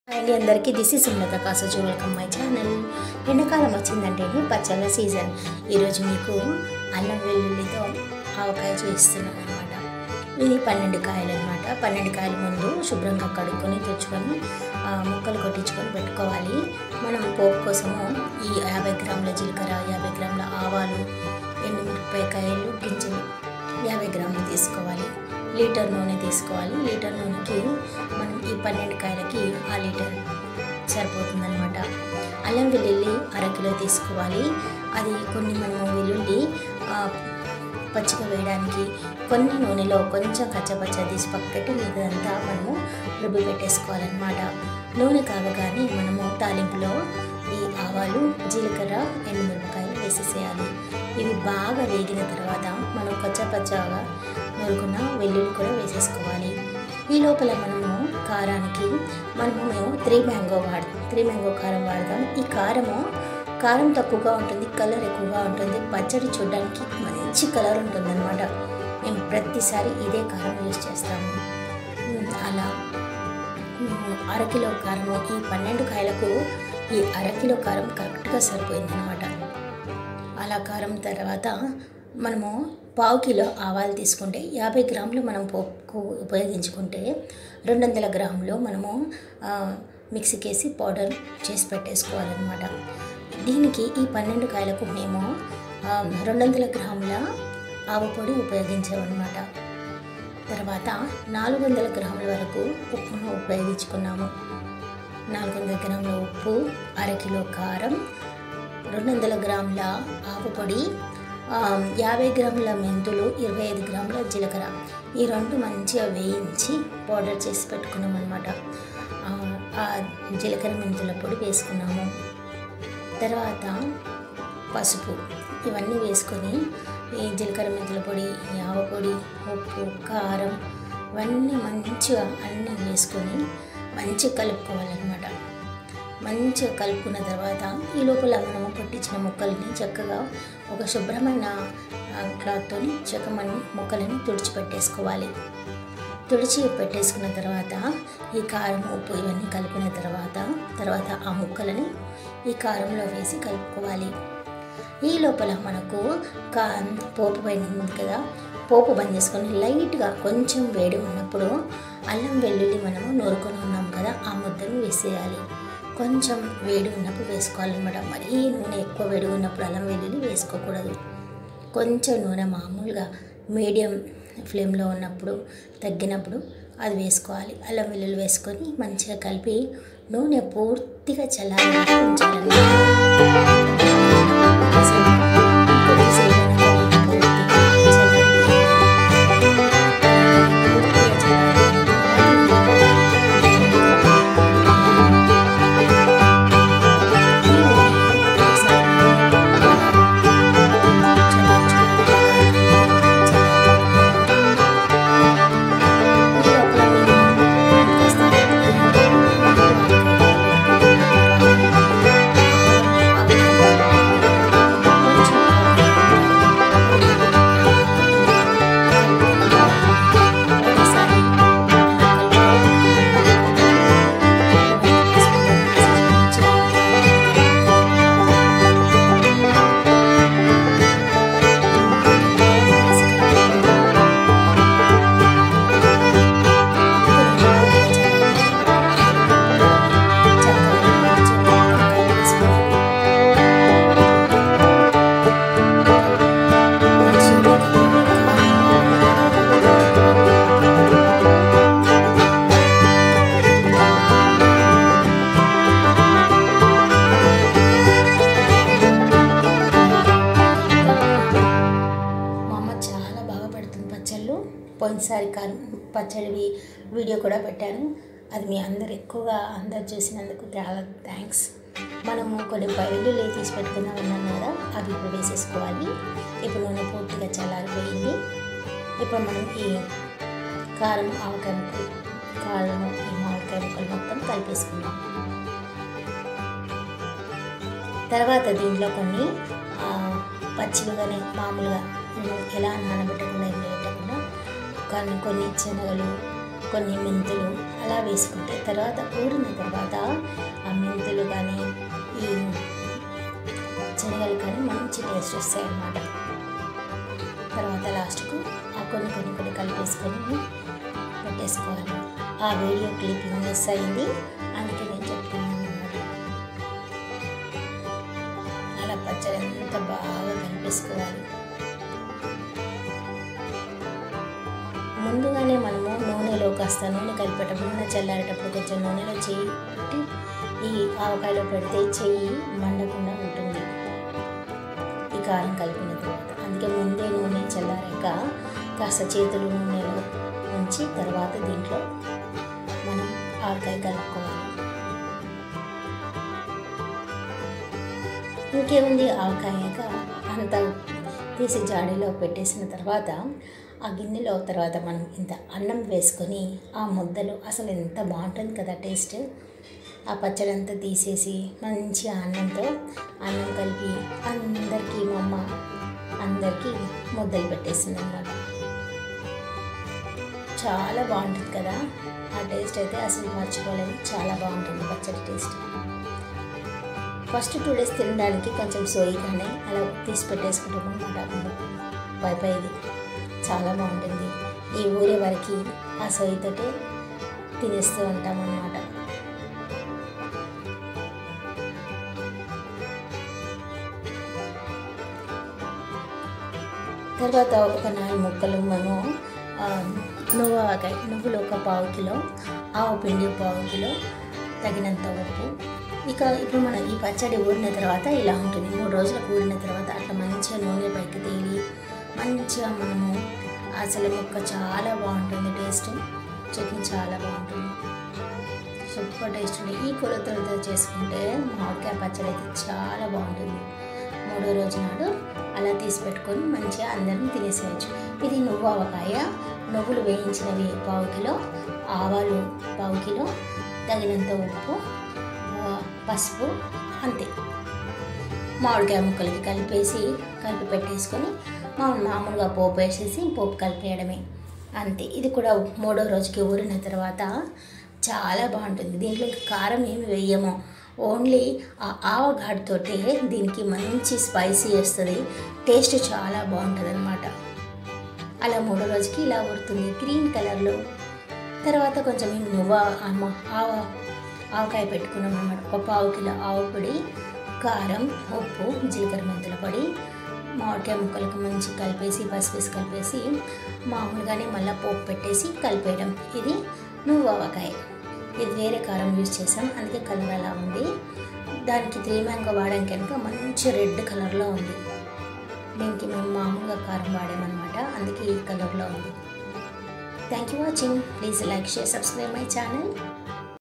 అండి అందరికీ this is Sumalatha Kasoju welcome my channel. ఎండాకాలం వచ్చిందంటేనే పచ్చళ్ళ సీజన్. ఈరోజు మీకు అల్లం వెల్లుల్లితో ఆవకాయ చూపిస్తున్నాను అనమాట. ఇది 12 కాయలు అనమాట. 12 కాయలు ముందు శుభ్రంగా కడుక్కొని తెచ్చుకొని ముక్కలు కొట్టించుకొని పెట్టుకోవాలి. మనం పోపు కోసము ఈ 50 గ్రాముల జీలకర్ర, 50 గ్రాముల ఆవాలు, ఎండుమిరపకాయలు గింజలు 50 గ్రాములు తీసుకోవాలి. లీటర్ నూనె తీసుకోవాలి. లీటర్ నూనెకి మనం ఈ 12 కాయలకి ఆ లీటర్ సరిపోతుందన్నమాట. అల్లం వెల్లుల్లి అరకిలో తీసుకోవాలి. అది కొన్ని మనము వెల్లుల్లి పచ్చిగా వేయడానికి కొన్ని నూనెలో కొంచెం కచ్చపచ్చ తీసి పక్కటి మీదంతా మనము రుబ్బి పెట్టేసుకోవాలన్నమాట. నూనె కాగగానే మనము తాలింపులో ఈ ఆవాలు, జీలకర్ర, ఎండుమిరపకాయలు వేసేసేయాలి. ఇవి బాగా వేగిన తర్వాత మనం కచ్చపచ్చగా నూరుకున్న వెల్లుల్లి కూడా వేసేసుకోవాలి. ఈ లోపల మనము కారానికి మేము 3 మ్యాంగో కారం వాడదాం. ఈ కారం తక్కువగా ఉంటుంది, కలర్ ఎక్కువగా ఉంటుంది. పచ్చడి చూడడానికి మంచి కలర్ ఉంటుంది అనమాట. మేము ప్రతిసారి ఇదే కారం యూజ్ చేస్తాము. అలా అరకిలో కారము ఈ 12 కాయలకు ఈ అరకిలో కారం కరెక్ట్గా సరిపోయిందనమాట. అలా కారం తర్వాత మనము 1/4 కిలో ఆవాలు తీసుకుంటే 50 గ్రాములు మనం పోపుకు ఉపయోగించుకుంటే 200 గ్రాములు మనము మిక్సీకేసి పౌడర్ చేసి పెట్టేసుకోవాలన్నమాట. దీనికి ఈ 12 కాయలకు మేము 200 గ్రాముల ఆవపొడి ఉపయోగించామన్నమాట. తర్వాత 400 గ్రాముల వరకు ఉప్పును ఉపయోగించుకున్నాము. 400 గ్రాముల ఉప్పు, అరకిలో కారం, 200 గ్రాముల ఆవపొడి, 50 గ్రాముల మెంతులు, 25 గ్రాముల జీలకర్ర. ఈ రెండు మంచిగా వేయించి పౌడర్ చేసి పెట్టుకున్నాం అనమాట. ఆ జీలకర్ర మెంతుల పొడి వేసుకున్నాము. తర్వాత పసుపు ఇవన్నీ వేసుకొని ఈ జీలకర్ర మెంతుల పొడి, ఆవపొడి, ఉప్పు, కారం ఇవన్నీ మంచిగా అన్నీ వేసుకొని మంచిగా కలుపుకోవాలన్నమాట. మంచిగా కలుపుకున్న తర్వాత ఈ లోపల మనము పట్టించిన ముక్కల్ని చక్కగా ఒక శుభ్రమైన క్లాత్తో ముక్కలని తుడిచిపెట్టేసుకోవాలి. పెట్టేసుకున్న తర్వాత ఈ కారం, ఉప్పు ఇవన్నీ కలిపిన తర్వాత ఆ ముక్కలని ఈ కారంలో వేసి కలుపుకోవాలి. ఈ లోపల మనకు పోపు పైన ఉంది కదా, పోపు బంద్ చేసుకొని లైట్గా కొంచెం వేడి ఉన్నప్పుడు అల్లం వెల్లుల్లి మనము నూరుకొని ఉన్నాం కదా, ఆ ముద్దను వేసేయాలి. కొంచెం వేడి ఉన్నప్పుడు వేసుకోవాలన్నమాట. మరీ నూనె ఎక్కువ వేడి ఉన్నప్పుడు అల్లం వెల్లుల్లి వేసుకోకూడదు. కొంచెం నూనె మామూలుగా మీడియం ఫ్లేమ్లో ఉన్నప్పుడు తగ్గినప్పుడు అది వేసుకోవాలి. అల్లం వెల్లుల్లి వేసుకొని మంచిగా కలిపి నూనె పూర్తిగా చల్లారి ఉంచాలన్నమాట. పోయినసారి పచ్చడి వీడియో కూడా పెట్టాను. అది మీ అందరు చూసినందుకు చాలా థ్యాంక్స్. మనము కొన్ని వెల్లుల్లి తీసి పెట్టుకుందాం అన్నాను కదా, అవి ఇప్పుడు వేసేసుకోవాలి. ఇప్పుడు నూనె పూర్తిగా చల్లారిపోయింది. ఇప్పుడు మనం ఈ కారం, ఆవకాయ ముక్కలు, ఈ మామిడికాయ ముక్కలు మొత్తం కలిపేసుకుందాం. తర్వాత దీంట్లో కొన్ని పచ్చిగానే మామూలుగా ఎలా నానబెట్టకుండా ఏం పెట్టకుండా కొన్ని శనగలు, కొన్ని మెంతులు, అలా వేసుకుంటే తర్వాత ఊరిన తర్వాత ఆ మెంతులు కానీ ఈ శనగలు కానీ మంచి టేస్ట్ వస్తాయి అన్నమాట. తర్వాత లాస్ట్కు ఆ కొన్ని కలిపేసుకొని పెట్టేసుకోవాలి. ఆ వీడియో క్లిప్పింగ్ మిస్ అయింది, అందుకే నేను చెప్తున్నాను అన్నమాట. అలా పచ్చడి అంతా బాగా కలిపేసుకోవాలి. ముందుగానే మనము నూనెలో కాస్త నూనె కలిపేటప్పుడు నూనె చల్లారేటప్పుడు కొంచెం నూనెలో చెయ్యి పెట్టి ఈ ఆవకాయలో పెడితే చెయ్యి మండకుండా ఉంటుంది ఈ కారం కలిపిన తర్వాత. అందుకే ముందే నూనె చల్లారాక కాస్త చేతులు నూనెలో ఉంచి తర్వాత దీంట్లో మనం ఆవకాయ కలుపుకోవాలి. ఇంకేముంది, ఆవకాయక అంత తీసి జాడీలో పెట్టేసిన తర్వాత ఆ గిన్నెలో తర్వాత మనం ఇంత అన్నం వేసుకొని ఆ ముద్దలు అసలు ఎంత బాగుంటుంది కదా టేస్ట్. ఆ పచ్చడి అంతా తీసేసి మంచి అన్నంతో అన్నం కలిపి అందరికీ మా అమ్మ అందరికీ ముద్దలు పెట్టేసింది అన్నమాట. చాలా బాగుంటుంది కదా ఆ టేస్ట్ అయితే అసలు మర్చిపోలేదు. చాలా బాగుంటుంది పచ్చడి టేస్ట్. ఫస్ట్ 2 days తినడానికి కొంచెం సోయిగానే అలా తీసి పెట్టేసుకుంటాం అన్నమాట. పైది చాలా బాగుంటుంది. ఈ ఊరే వరకు ఆ సోయితోటే తినేస్తూ ఉంటాం అన్నమాట. తర్వాత ఒక 4 ముక్కలు మేము నువ్వులు ఒక 1/4 కిలో, ఆవు పిండి 1/4 కిలో, తగినంత ఉప్పు. ఇప్పుడు మనం ఈ పచ్చడి ఊరిన తర్వాత ఇలా ఉంటుంది. 3 రోజులకు ఊరిన తర్వాత అట్లా మంచిగా నూనె పైకి తేలి మంచిగా మనము అసలు ముక్క చాలా బాగుంటుంది. టేస్ట్ చట్నీ చాలా బాగుంటుంది, సూపర్ టేస్ట్ ఉంది. ఈ కొలతలతో చేసుకుంటే మామిడికాయ పచ్చడి అయితే చాలా బాగుంటుంది. 3వ రోజు నాడు అలా తీసి పెట్టుకొని మంచిగా అందరం తినేసేయచ్చు. ఇది నువ్వు ఆవకాయ, నువ్వులు వేయించినవి 1/4 కిలో, ఆవాలు 1/4 కిలో, తగినంత ఉప్పు, పసుపు, అంతే. మామిడికాయ ముక్కలకి కలిపి పెట్టేసుకొని మామూలుగా పోపు వేసేసి పోపు కలిపేయడమే అంతే. ఇది కూడా 3వ రోజుకి ఊరిన తర్వాత చాలా బాగుంటుంది. దీంట్లో కారం ఏమి వేయము, ఓన్లీ ఆ ఆవగాడితోటే దీనికి మంచి స్పైసీ వస్తుంది. టేస్ట్ చాలా బాగుంటుంది అన్నమాట. అలా 3వ రోజుకి ఇలా ఊరుతుంది గ్రీన్ కలర్లో. తర్వాత కొంచెం మేము ఆవకాయ పెట్టుకున్నాం అన్నమాట. ఒక 1/4 కిలో ఆవు పొడి, కారం, ఉప్పు, జీలకర్ర మెంతుల పొడి, మామిడికాయ ముక్కలకు మంచి కలిపేసి పసుపేసి కలిపేసి మామూలుగానే మళ్ళీ పోపు పెట్టేసి కలిపేయడం. ఇది నువ్వు ఆవకాయ. ఇది వేరే కారం యూజ్ చేసాం, అందుకే కలర్ అలా ఉంది. దానికి 3 మ్యాంగో వాడాం కనుక మంచి రెడ్ కలర్లో ఉంది. దీనికి మేము మామూలుగా కారం వాడామన్నమాట, అందుకే ఈ కలర్లో ఉంది. Thank you watching. Please like, share, subscribe my channel.